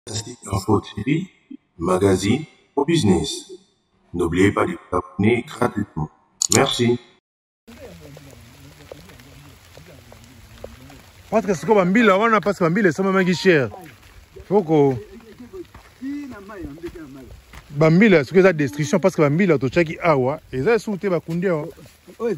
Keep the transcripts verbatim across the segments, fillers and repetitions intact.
Fantastique Info T V, magazine au business. N'oubliez pas de vous abonner gratuitement. Merci. Parce que c'est comme Bambila, on a pas que Bambila, c'est même cher. Faut que Bambila, c'est que la destruction parce que Bambila, tu sais qui awa, et ça sous tes bakundia. Voilà.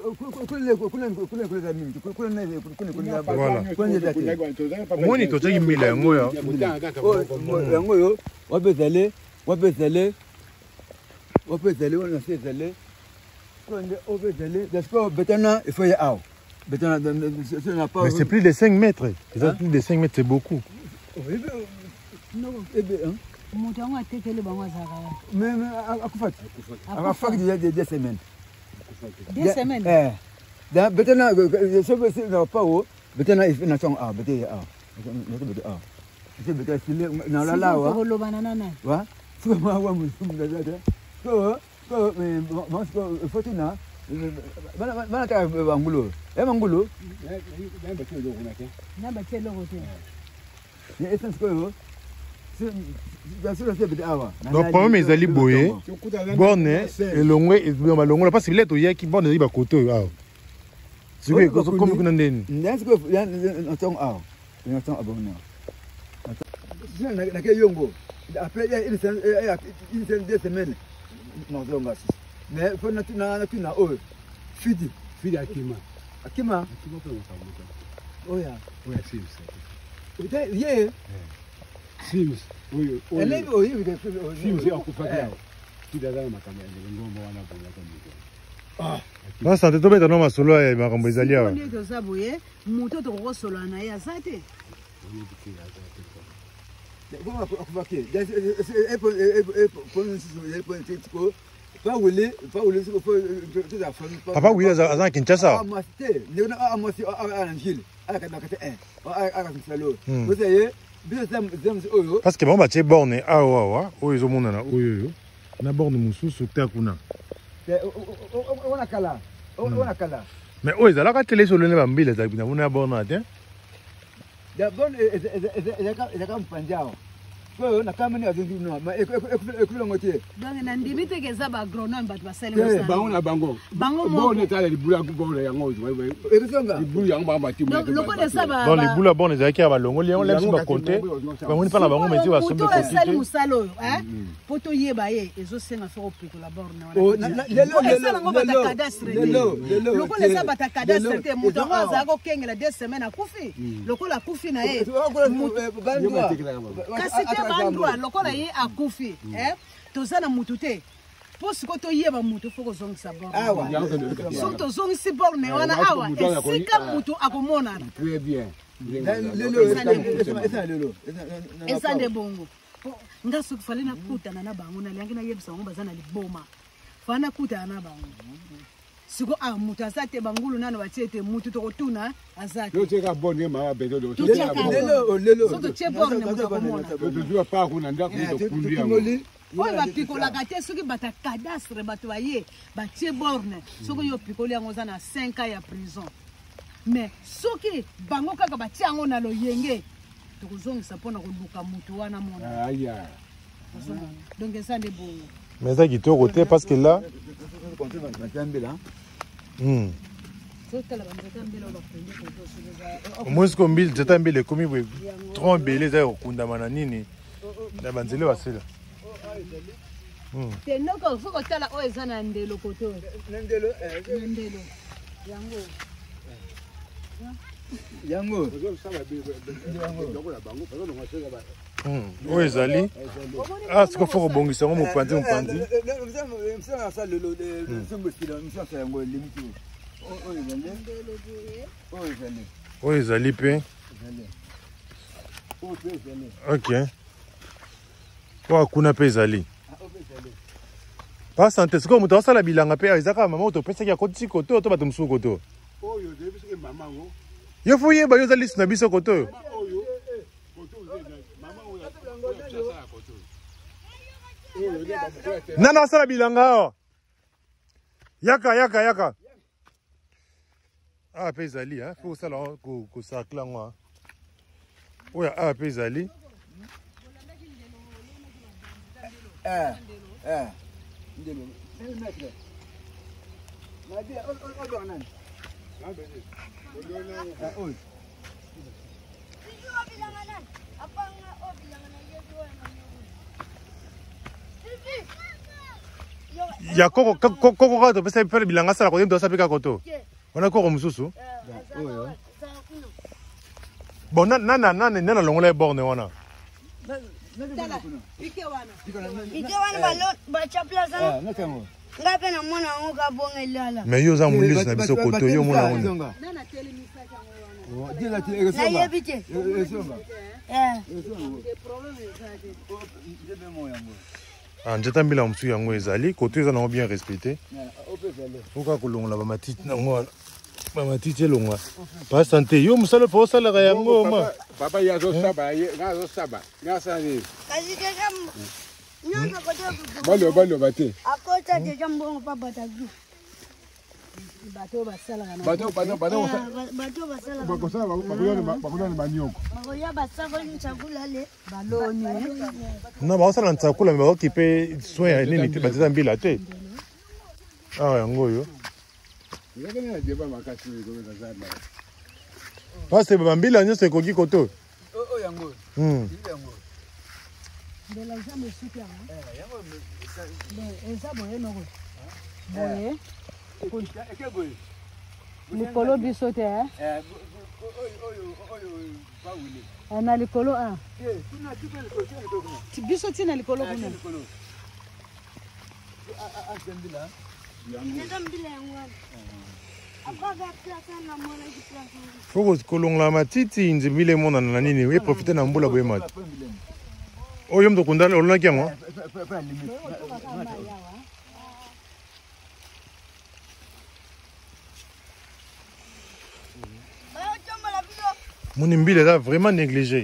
Moi, ni tu sais qui mille, moi. Ngoyo, wabezale, wabezale, wabezale, on a fait zale. Quand on obezale, parce que betana, il faut y aller. Mais c'est plus de cinq mètres. C'est hein? Plus de cinq mètres, c'est beaucoup. Non, eh bien, hein? Mais à quoi fait? À quoi fait des semaines? Des semaines? Eh. Dans betana, ce n'est pas où. Betana, il fait nation A, betana A. A. C'est betana, c'est dans la la, wa. Wa? C'est moi, wa, moi, je me dis, que, que, mais, moi, je faut tout na. Mana mana ka bangulo. Eh bangulo. Na ba telo ko na ke. Na ba telo ko te. Ni essence ko yo. C'est bien sûr c'est bête awa. Donc problème ils allaient boyer. Borne et longwe et ba longo parce que letto yaki borne ba koto ah. C'est que comme kuna ndeni. N'est-ce que ya ntong ah. Ya ntong abona. Bien na ke yongo. Après il il il deux semaines. Non zonga. Mais il faut que tu na oh fidi fidi akima akima akima kwa msamuka oh ya oh ya sims ite ye sims oyo ele oyo ite sims ya kufakia fidi za makambo ya ngombo wana kwa kwa ah ba santé to beta no masolo ya makambo ezali awa ni to saboye moto to ko solo na ya zate ni dikira zate ko comment akufakia et pour et pour pour pour pas voulu pas voulu ce que faut tout à fait papa oui à Kinshasa ah moi c'était ne ah moi c'est à Angile à la quatre un à à Salo vous savez bien ça oyo parce que bon ba tie borne ah wa wa oyo zo mona na oyo yo na borne mususu ta kuna on a kala on a kala mais oyo za la ka télé solo ne ba mbile za bina bona borne atin da borne est comme panjao ko na kama ni azindu no ma ekulu ngotie donc na ndimite ke za ba agronome bat ba sele mo bango na bango bango mo ne tala libula ku bongo ya ngozo erisonga libulu ya ngba ba timu loko de ça ba dans libula bonne za ki ba longo lion laisse ba côté bango ni pa na bango meti ba sombe côté to sali musalo hein poto yeba ye ezo senga fo opiko la borne wana oh lelo lelo lelo loko de ça ba ta cadastre te muto waza ko kengela deux semaines akufi loko la kufi na ye kasi bandwa lokola ye akufi eh tozana mutu te po siko to yeba mutu foko zongisa borne awa so to zongisi borne wana awa esika mutu akomona très bien lelo lelo esande bongo ngaso kufale na kutana na bango na liangi na yebisa ngo bazana liboma fana kutana na bango siko a mutu azate bangulu nano batiete mutu to kotuna azate yo cheka bonne ma beto do lelo lelo so to che borne mutu akomona to jo pa kuna ndako to kundia oyo bapikolaka te soki bata cadastre bato baye batie borne soki yo pikoli yango oza na cinq ans ya prison mais soki bango kaka batie yango na loyenge tokozongisa mpona koluka motu wana mona aya donc eza nde bongo mais ça kitoko te parce que là hmm au moins ce qu'on mille zeta mbele komi we trop belé za okundama na nini na banzele wasela te noko foko tala oyo eza na ndelo koto ndelo ndelo yango yango oyo ezali ah siko foko bongisa ngo mopanzi mopanzi oyo ezali mpe ok oyo kuna mpe ezali pa sante sikoyo moto asala bilanga mpe ezaka mama oyo topesaki akotisi koto oyo to bato mosusu koto yo fo yeba yo oza lisi na biso koto oyo nana asala bilanga awa yaka yaka yaka awa mpe ezali fo kosala kosakla ngo oyo awa mpe ezali Eh, eh. Ndelo. C'est maître. Ma dit, oh, oh, oh, non. Ah, ben, ah, oui. Ya koko koko koko to pesa pele bilanga sala ko ndo sapika koto. Wana koko mususu. Oyo. Bon na na na na na longola borne wana. Ike wana. Ike wana balo ba chapla sana. Ah, nakamo. Ngape na mwana ngo ka bonga ilala. Mais yo za mulisi na biso koto yo mona wana. Nana telemisa kango wana. Oh, dila ti esonga. Na yebite. Esonga. Eh. Esonga. Des problèmes ezade. Jebe mo yango. Ah, njata mbila msu yango ezali koto eza nango bien respecté. Na, ope vele. Oka kolongola ba matiti nango wana. Ba matiti elonga. Pas santé yo musala fo sala ga yango ma. Papa ya zo saba, ya zo saba. Ya sani. Kazi ke kam. Nyanga ko to. Balo balo bate. Akota de jambo papa tagi. Bato basala kana. Bato bato bato. Bato basala. Bakosala bakulani bakulani manyoko. Magoya basako ni chakula le. Baloni. Na ba sala ntsakula me ba okipe soin ya nini ba tata mbila te. Ah yango yo. Ngakene na jeba makasi ko ka zana. Parce ba mbila nyo se koki koto. Oh, yango. Hmm. Yango. De la jambe super. Eh, yango. Bon, eza boye noko. Boye. Eke boye. Likolo biso te eh. Eh, oyo oyo oyo ba wile. Na likolo ah. Eh, tuna tuna likolo likolo. Ti biso tina likolo kuna. Likolo. Ah ah zembila. Nenda mbila yangu. Akwa plasa na mwana ki plasa. Foko kolongola matiti nzimile mona na nini we profiter na mbula boye mat. Oyo mto kundala olona kyango. Mon mbila là vraiment négligé.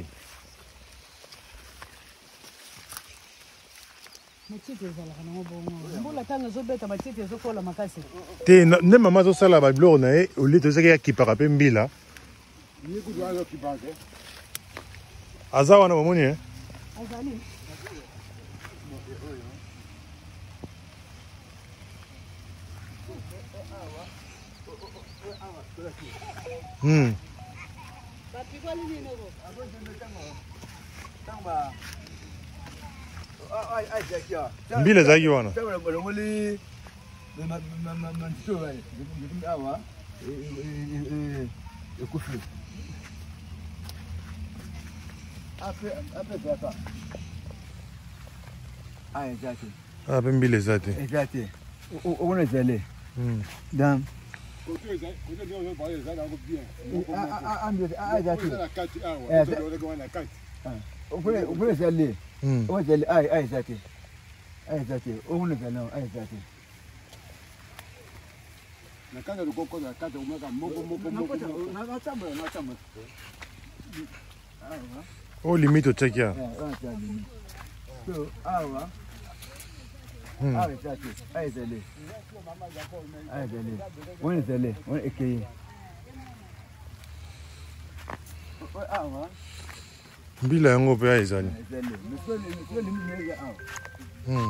Matiti ezala kana bongo. Mbula tanga zo beta matiti zo kola makasi. Te ne mama zo sala ba blor na e au lieu de ça ki para pe mbila. Ni ku dwa zo kibake. Azawa na momoni eh. Azali. Hmm. Bapikoli ni nogo. Tamba. Ai ai jakia. Mbila zaki wana. Tamba bolongoli. Ma ma ma ma ntito wale. Ndim awa. Eh eh eh kufi. Après après papa. Ai jakia. Ah pe mbila zate. Exacte. O ona zele. Hmm. Dam. Koto eza, koto ndio zo ba eza na ko bien. Ah ah ah ndio ah jakia. Na kati awa. Zo zo na kati. Ukule ukule zele. Hmm. O zele ai ai jakia. Ai jakia. O ona zele ai jakia. Na kanda lukoko na kata umeka moko moko moko. Na na tamba na tamba. Awa. Oh limite check ya. Eh, on t'a dit. So, awa. Hmm. Awa jakia. Ai zele. Ai zele. Ona zele. Ona ekeye. Awa. Mbila yango pe aizali. Zele. Monsieur le monsieur le ministre awa. Hmm.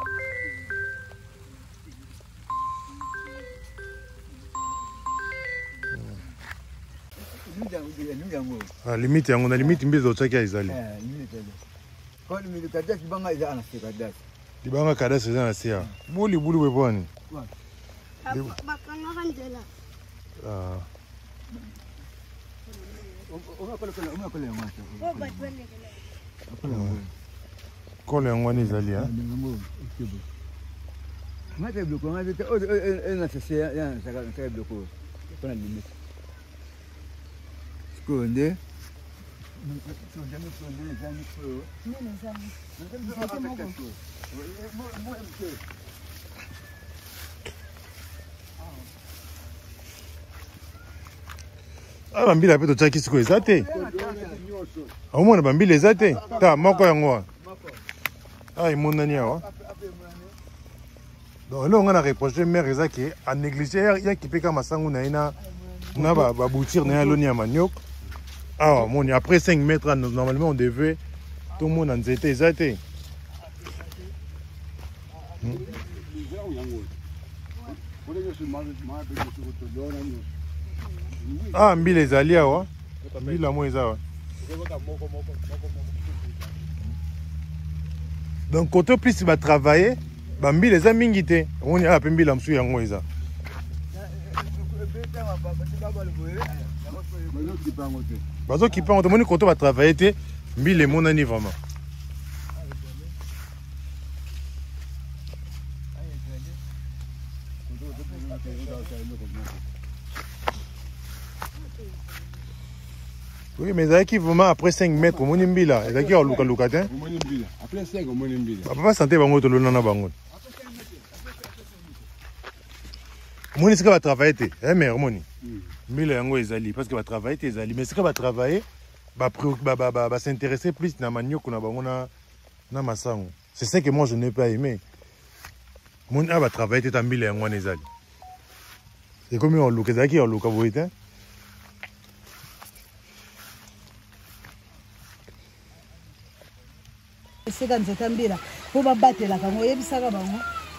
Ah limite yango na limite mbizo check ya izali. Eh, limite zele. Kwa ni mikadasi banga iza anafika dasi. Libanga kada seza na sia. Buli buli we bwani. Bakanga kanjela. Ah. Uma kola kola uma kola ngwacha. Ko batwele kele. Kole yango ni zali ha. Ndingambo ikibu. Ngate bloko ngate o na sese ya saka ngate bloko. Kuna limite. Skonde. Skonde skonde zani ko. Nini zani? Ah bambila pe to chaki siko ezate. Aumona bambila ezate. Ta moko yango. Ah imonani awa. Donc là on a reproché mère ezaki a négligé ya kipeka masangu na ina na ba ba boutir na loni ya maniok. Ah mon après cinq mètres normalement on devait tout le monde en zete ezate. Ah, mbila ezali awa. Mbila mo eza awa. Donc côté plus va travailler, ba mbila eza mingi te. On y a pe mbila msu yango eza. Bazo ki pa on demande côté va travailler te, mbila mon ani vraiment. Oui, mais ça qui vraiment après cinq mètres, on est mbila. Et ça qui a luka luka te. Après cinq, on est mbila. Papa santé bango to lona na bango. Moni c'est que va travailler te. Eh mais moni. Mbila yango ezali parce que va travailler te ezali mais c'est que va travailler ba ba ba ba s'intéresser plus na manioko na bango na na masango. C'est ça que moi je n'ai pas aimé. Moni va travailler te ta mbila yango ezali. C'est comme on luka ça qui on luka boite. Seka nzeta mbila po babatela kango yebisaka bango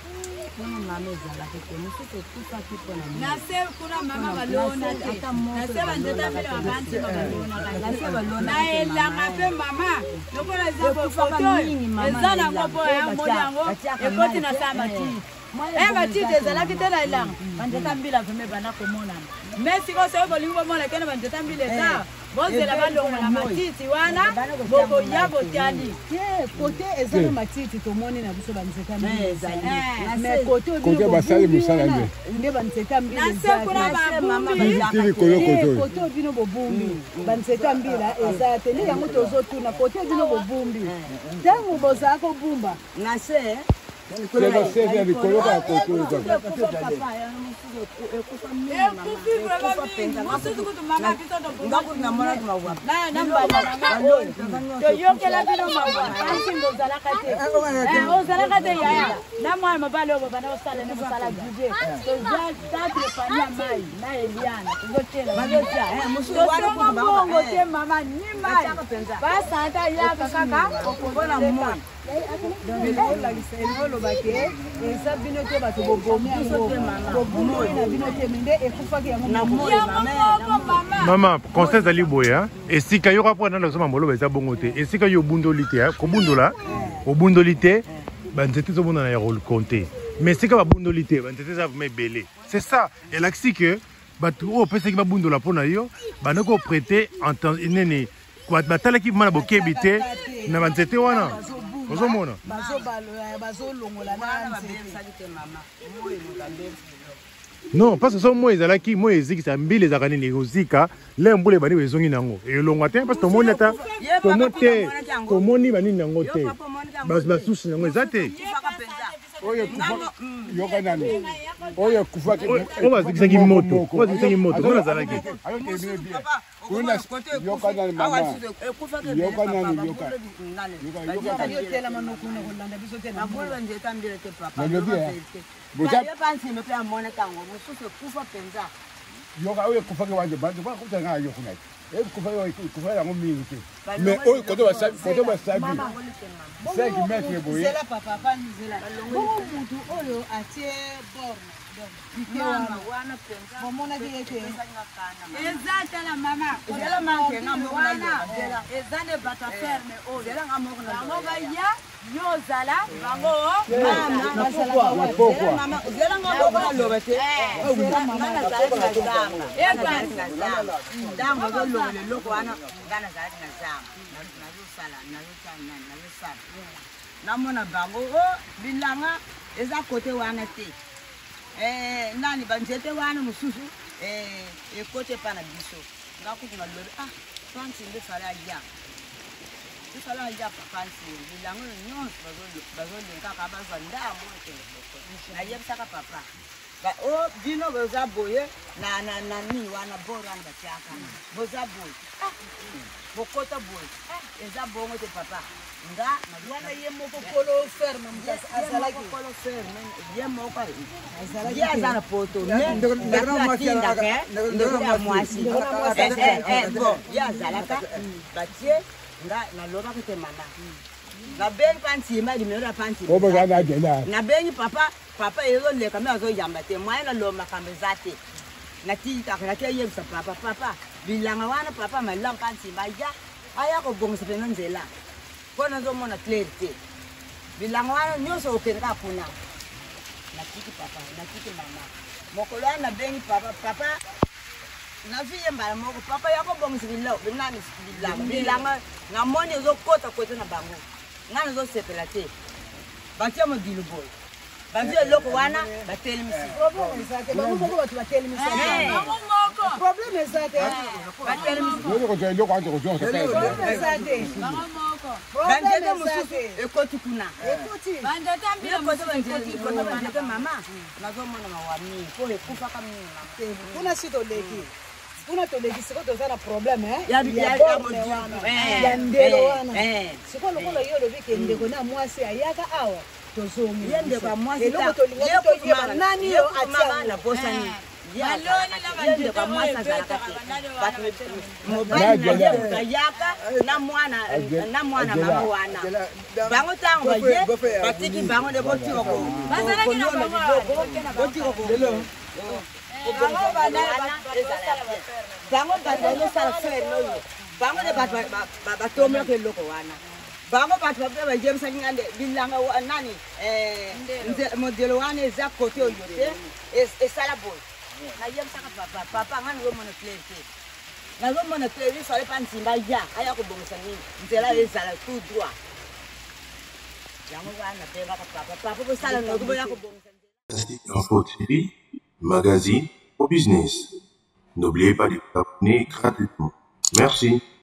nase kuna mama balona te nase banzeta mbila babanti balona nase balona na elanga pe mama lokola eza foto eza nango po ya moni yango ekoti na samati eh matite ezalaki te na elanga banzeta mbila veme bana komonana mais siko soki bolingi bomona kene banzeta mbila eza bozela balongola matiti wana bokoya botyali kote eza na matiti tomoni na biso banzeta mbila mais kote Kote basali musala nde. nde banzeta mbila nasekuna babumbi kote obino bobumbi banzeta mbila eza te nde yango tozotuna kote obino bobumbi ntango bozala kobumba nase Sega sega likoloka koto. toyokela bino mabansinga ozalaka te ozalaka te yaya na mwana mobali oyo bobanda osala ne mosala budget toza tatre pani ya mai na eliana tozotela mbongo te mama ni mai basanta yaka kaka okobola moi olobake eza bino te bato bobomi yango bobomi na bino te mende ekufaki yango Maman, conseil ezali boya esika yo rapor na loso mambolo eza bongo te esika yo bundoli te kobundola obundoli te banzete ezobunda na ya compter mais esika babundoli te banzete eza vraiment ebele c'est ça elakisi que bato oyo opesaki babundola mpo na yo banda koprete nene batalaki mana bokebi te na banzete wana ozomona bazolongola na non parce que so moi ezalaki moi ezikisa mbila ezaka nini ekozika le mbula ebandi ezongi nango elongwa te parce que tomoni ata tomoni te tomoni banini yango te basusi yango eza te Oye kufa yoka nani. Oye kufa ke. O bazikisaki moto. O bazikisaki moto. Kona zalaki. Ayo temine bien. Kuna yoka nani mama. Yoka nani yoka. Yoka yoka. yo tela manokuna kolanda biso tela Abolo nzeta mbele te papa. Ndio bien. Boza Yo pansi me pe amona kango mususu kufa penza. yoka oye kufa ke wanje banje ba kutanga yo kuna. Eh kufa yo kufa yango mingi te. Mais oye koto ba sabi koto ba sabi. cinq mètres boye. zela papa pa nzela bongo mutu oyo atie borne Mama wana penza. bomona ki ete Ezata la mama. Zela manke na mo Wana. Zela. Ezane bata ferme o. Zela nga mo na. Bango baya yo zala bango Mama Na pokwa. mama zela nga mo na lobete. Zela mama na zala na zama. Ebasi. Ndambo zo lobele loko wana ngana zala na zama. Na zo sala na zo sala na zo sala. Namona bango o bilanga eza kote wana te. Eh nani banjete wana mususu eh ekote pana biso ngakukuna lori ah fansi nde sala ya sala ya fansi bilango nyonso bazo bazo lenga ka bazo ndamo te na yebisaka papa ba o bino boza boye na na na ni wana boranda chaka boza boye ah bokota boye eza bongo te papa nga wana ye moko kolo ferme mjasa azalaki kolo ferme ye moko azalaki ya zana poto ndero makinda ke ndero mwasi eh eh bo ya zalaka batie nga na loba kete mama na bengi pantima di mero pantima Oba gana jela. na bengi papa papa ezo le kama zo yamba te mwana lo makambe zate na tika na ke yebsa papa papa bilanga wana papa malam pantima ya aya ko bongsa pe nzela kona zo mona clarity bilanga wana nyoso okenda kuna na tiki papa na tiki mama mokolo na bengi papa papa na vie mbala moko papa yako bongsa bilo binani bilanga bilanga na moni zo kota kota na bango ngana zo sepela te batia mo diluboy batia loko wana batelemisi Problème ezate bango moko bato batelemisa bango moko problème ezate batelemisi Yo ko je yo ko ko jo. problème ezate bango moko banjete problème mosusu ezate ekoti kuna ekoti banzete mbila kote mosusu banjete ekoti kote banjete mama nazomona mawami po ekufa kama mimi mama kuna si toleki kuna toleki siko toza na problème ya ya ya borne wana ya ndelo wana eh siko lokola yo lobi ke ndeko na mwasi ayaka awa tozongi ye ndeko ya mwasi eloko tolingaki toyeba nani yo mama na atia bosani baloni na banzete oyo ebetaka mobali ayaka na mwana na mwana mama wana bango ntango baye batiki bango nde botikoko bazalaki na bango botikoko bango bana bango bato bazosala fere noyo bango nde bato batomelaka eloko wana bango bato bape bajebisaki nga nde bilanga nani modelo wana eza kote oyo te esala boye nayebisaka papa papa nga nazomona clair te nazomona clair ifale pa ntimba ya aya kobongisa nini nzela ezala tout droit yango wana pebaka papa papa bosala nokoboya kobongisa Fantastique Info T V, magazine au business. N'oubliez pas de vous abonner gratuitement. Merci.